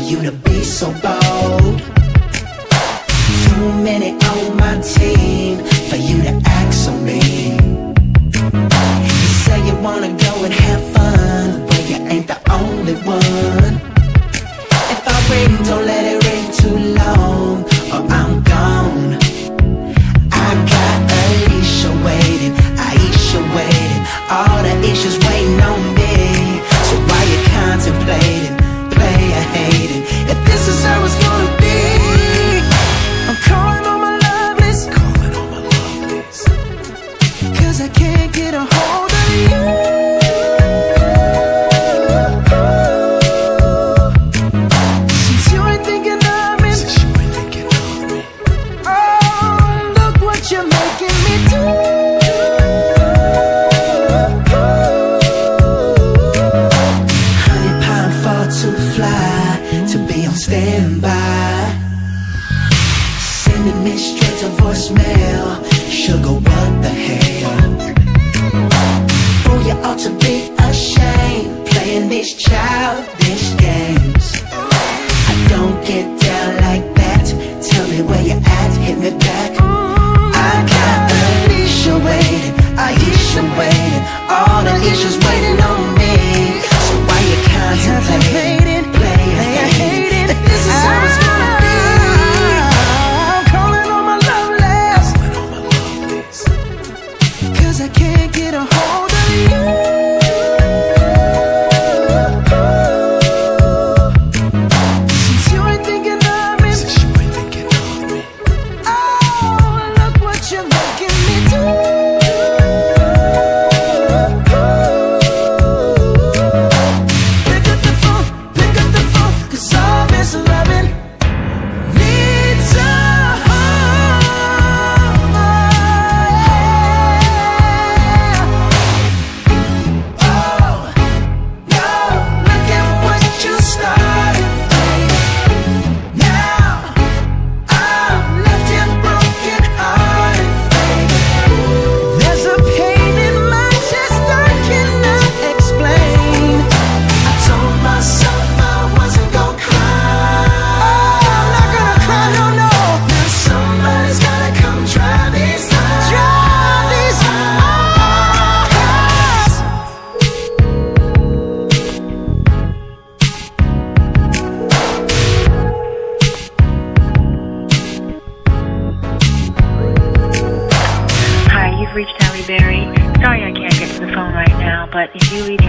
you to be so bold. Too many on my team for you to act so mean. You say you wanna go and have fun, but you ain't the only one. If I ring, don't let it ring too long, or I'm gone. I got Alicia waiting, Aisha waiting, all the issues waiting on me. So why you contemplating, player hating, if this is how it's gonna be? I'm calling on my love list, cause I can't get a hold of you. Since you ain't thinking of me, oh, look what you're making me do. 100-pound fall too fly to be on standby. Sending me straight to voicemail. Sugar, what the hell? Oh, you ought to be ashamed, playing these childish games. I don't get down like that. Tell me where you at, hit me back. I got Alicia waiting, Aisha waiting, all the issues waiting on me. So why you contemplating, player hating, if this is how it's gonna be? I'm calling on my love list, cause I can't get a hold of you. Since you ain't thinking of me, oh, look what you're making me do. Pick up the phone, cause all this loving needs a home. Oh, no, look at what you started, baby. Now I'm left here broken hearted, baby. There's a pain in my chest I cannot explain. I told myself I wasn't gonna cry. Oh, I'm not gonna cry, no, no. Now somebody's gotta come dry these eyes. Dry these eyes. Hi, you've reached Halle Berry. Sorry I can't get to the phone right now, but if you leave